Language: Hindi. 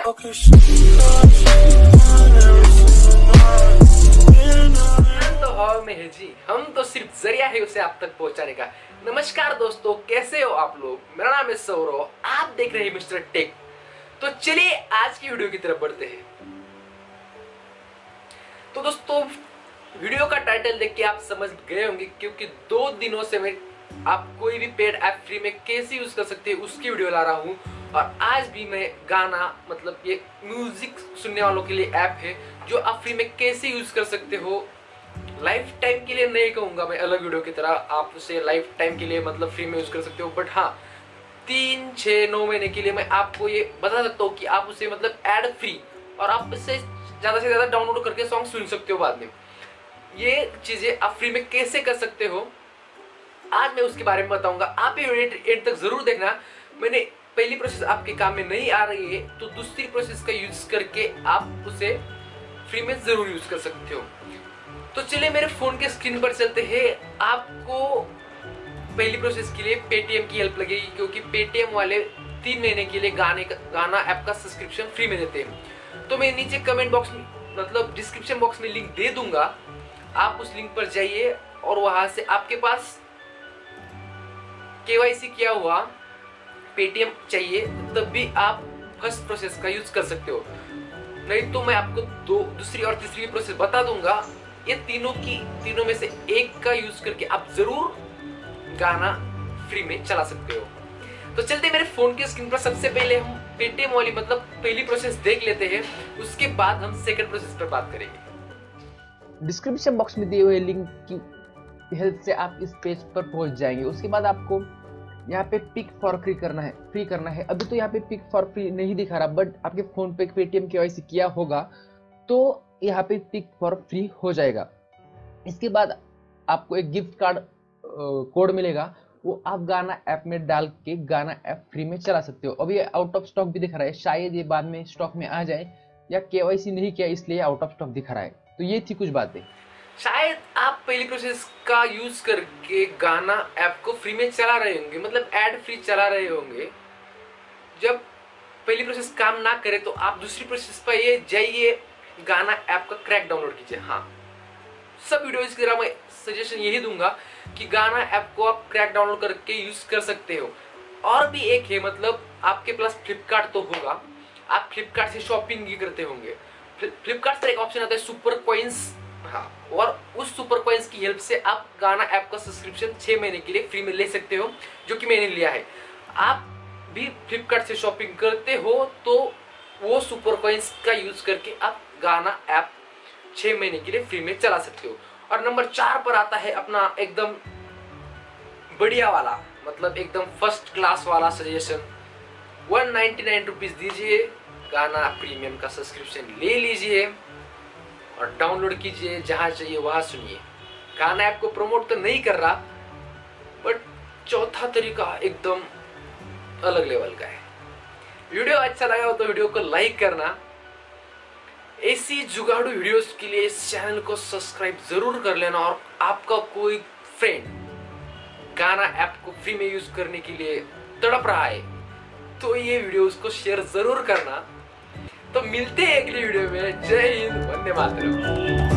तो हवा में है जी, हम तो सिर्फ जरिया है उसे आप तक पहुंचाने का। नमस्कार दोस्तों, कैसे हो आप लोग। मेरा नाम है सौरव, आप देख रहे हैं मिस्टर टेक। तो चलिए आज की वीडियो की तरफ बढ़ते हैं। तो दोस्तों, वीडियो का टाइटल देख के आप समझ गए होंगे, क्योंकि 2 दिनों से मैं आप कोई भी पेड ऐप फ्री में कैसे यूज कर सकते हैं उसकी वीडियो ला रहा हूं। और आज भी मैं गाना मतलब ये म्यूजिक सुनने वालों के लिए ऐप है जो आप फ्री में कैसे यूज कर सकते हो। लाइफ टाइम के लिए नहीं कहूंगा मैं, अलग वीडियो की तरह आप उसे लाइफ टाइम के लिए मतलब फ्री में यूज कर सकते हो, बट हाँ 3, 6, 9 महीने के लिए मैं आपको ये बता सकता हूँ कि आप उसे मतलब एड फ्री और आप इससे ज्यादा से ज्यादा डाउनलोड करके सॉन्ग सुन सकते हो बाद में। ये चीजें आप फ्री में कैसे कर सकते हो आज मैं उसके बारे में बताऊंगा। आप ये एंड तक जरूर देखना। मैंने पहली प्रोसेस आपके काम में नहीं आ रही है तो दूसरी प्रोसेस का यूज करके आप उसे फ्री में जरूर यूज कर सकते हो। तो चलिए मेरे फोन के स्क्रीन पर चलते हैं। आपको पहली प्रोसेस के लिए पेटीएम की हेल्प लगेगी, क्योंकि पेटीएम वाले 3 महीने के लिए गाना ऐप का सब्सक्रिप्शन फ्री में देते हैं। तो मैं नीचे कमेंट बॉक्स में मतलब डिस्क्रिप्शन बॉक्स में लिंक दे दूंगा, आप उस लिंक पर जाइए और वहां से आपके पास केवाईसी किया हुआ पेटीएम चाहिए, तब भी आप फर्स्ट प्रोसेस का यूज कर सकते हो। नहीं तो मैं आपको दूसरी और तीसरी प्रोसेस बता दूंगा। ये तीनों में से एक का यूज करके आप जरूर गाना फ्री में चला सकते हो। तो चलते मेरे फोन के स्क्रीन पर सबसे पहले हम पेटीएम वाली मतलब पहली प्रोसेस देख लेते हैं, उसके बाद हम सेकंड प्रोसेस पर बात करेंगे। डिस्क्रिप्शन बॉक्स में दिए हुए लिंक की हेल्प से आप इस पेज पर पहुंच जाएंगे। उसके बाद आपको यहाँ पे पिक फॉर फ्री करना है। अभी तो यहाँ पे पिक फॉर फ्री नहीं दिखा रहा, बट आपके फोन पे पेटीएम केवाईसी किया होगा तो यहाँ पे पिक फॉर फ्री हो जाएगा। इसके बाद आपको एक गिफ्ट कार्ड कोड मिलेगा, वो आप गाना ऐप में डाल के गाना ऐप फ्री में चला सकते हो। अभी आउट ऑफ स्टॉक भी दिख रहा है, शायद ये बाद में स्टॉक में आ जाए, या केवाईसी नहीं किया इसलिए आउट ऑफ स्टॉक दिख रहा है। तो ये थी कुछ बातें। शायद आप पहली प्रोसेस का यूज करके गाना ऐप को फ्री में चला रहे होंगे, मतलब एड फ्री चला रहे होंगे। जब पहली प्रोसेस काम ना करे तो आप दूसरी प्रोसेस पर ये जाइए, गाना ऐप का क्रैक डाउनलोड कीजिए। हाँ, सब वीडियोस की तरह मैं सजेशन यही दूंगा कि गाना ऐप को आप क्रैक डाउनलोड करके यूज कर सकते हो। और भी एक है, मतलब आपके पास फ्लिपकार्ट तो होगा, आप फ्लिपकार्ट से शॉपिंग भी करते होंगे। फ्लिपकार्ट से एक ऑप्शन आता है सुपर कॉइन्स। हाँ, और उस सुपर कॉइन्स की हेल्प से आप गाना ऐप का सब्सक्रिप्शन 6 महीने के लिए फ्री में ले सकते हो, जो कि मैंने लिया है। आप भी फ्लिपकार्ट से शॉपिंग करते हो तो वो सुपर कॉइन्स का यूज करके आप गाना ऐप 6 महीने के लिए फ्री में चला सकते हो। और नंबर 4 पर आता है अपना एकदम बढ़िया वाला, मतलब एकदम फर्स्ट क्लास वाला सजेशन। 199 रुपीज दीजिए, गाना प्रीमियम का सब्सक्रिप्शन ले लीजिए और डाउनलोड कीजिए, जहां चाहिए वहां सुनिए। गाना ऐप को प्रमोट तो नहीं कर रहा, बट चौथा तरीका एकदम अलग लेवल का है। वीडियो अच्छा लगा हो तो वीडियो को लाइक करना। ऐसी जुगाड़ू वीडियोस के लिए इस चैनल को सब्सक्राइब जरूर कर लेना। और आपका कोई फ्रेंड गाना ऐप को फ्री में यूज करने के लिए तड़प रहा है तो ये वीडियो उसको शेयर जरूर करना। तो मिलते हैं अगली वीडियो में। जय हिंद, वंदे मातरम।